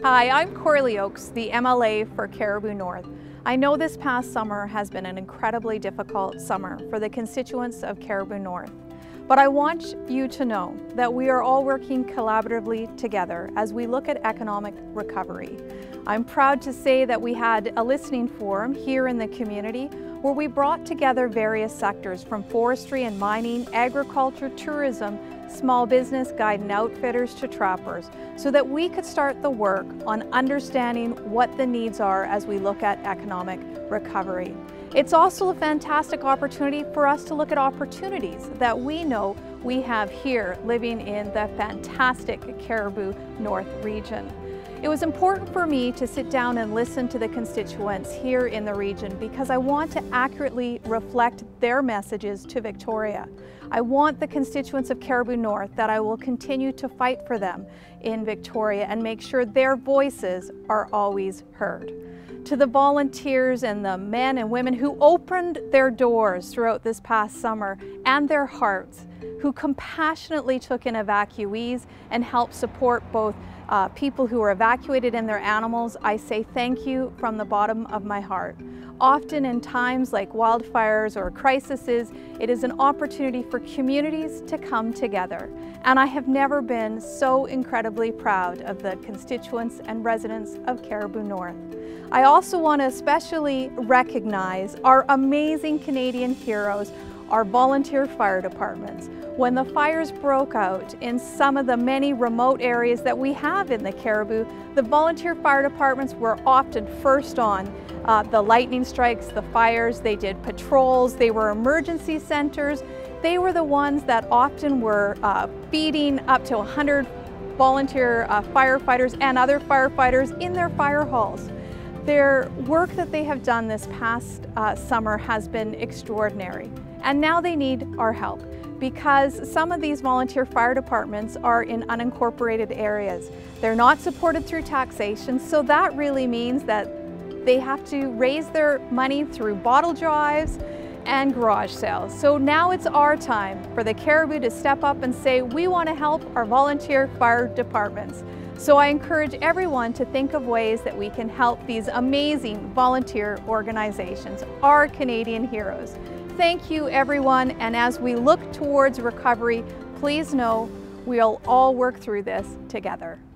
Hi, I'm Coralee Oakes, the MLA for Cariboo North. I know this past summer has been an incredibly difficult summer for the constituents of Cariboo North, but I want you to know that we are all working collaboratively together as we look at economic recovery. I'm proud to say that we had a listening forum here in the community where we brought together various sectors from forestry and mining, agriculture, tourism, small business, guide and outfitters to trappers, so that we could start the work on understanding what the needs are as we look at economic recovery. It's also a fantastic opportunity for us to look at opportunities that we know we have here living in the fantastic Cariboo North region. It was important for me to sit down and listen to the constituents here in the region because I want to accurately reflect their messages to Victoria. I want the constituents of Cariboo North that I will continue to fight for them in Victoria and make sure their voices are always heard. To the volunteers and the men and women who opened their doors throughout this past summer and their hearts, who compassionately took in evacuees and helped support both people who were evacuated and their animals, I say thank you from the bottom of my heart. Often in times like wildfires or crises, it is an opportunity for communities to come together. And I have never been so incredibly proud of the constituents and residents of Cariboo North. I also want to especially recognize our amazing Canadian heroes, our volunteer fire departments. When the fires broke out in some of the many remote areas that we have in the Cariboo, the volunteer fire departments were often first on the lightning strikes, the fires. They did patrols, they were emergency centers. They were the ones that often were feeding up to 100 volunteer firefighters and other firefighters in their fire halls. Their work that they have done this past summer has been extraordinary. And now they need our help because some of these volunteer fire departments are in unincorporated areas. They're not supported through taxation, so that really means that they have to raise their money through bottle drives and garage sales. So now it's our time for the Cariboo to step up and say, we want to help our volunteer fire departments. So I encourage everyone to think of ways that we can help these amazing volunteer organizations, our Canadian heroes. Thank you, everyone, and as we look towards recovery, please know we'll all work through this together.